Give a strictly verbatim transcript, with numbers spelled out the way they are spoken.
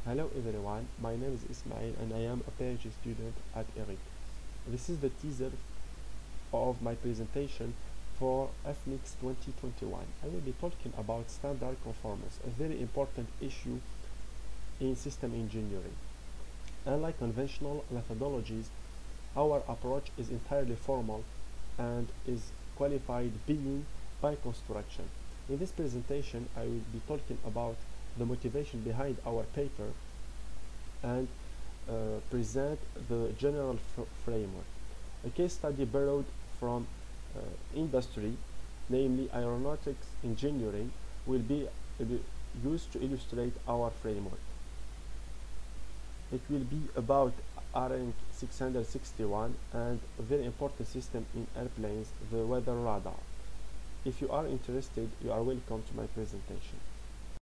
Hello everyone, my name is Ismail and I am a PhD student at ERIC. This is the teaser of my presentation for F N I C S twenty twenty-one. I will be talking about standard conformance, a very important issue in system engineering. Unlike conventional methodologies, our approach is entirely formal and is qualified being by construction. In this presentation, I will be talking about the motivation behind our paper and uh, present the general framework. A case study borrowed from uh, industry, namely aeronautics engineering, will be uh, used to illustrate our framework. It will be about R N six sixty-one and a very important system in airplanes, the weather radar. If you are interested, you are welcome to my presentation.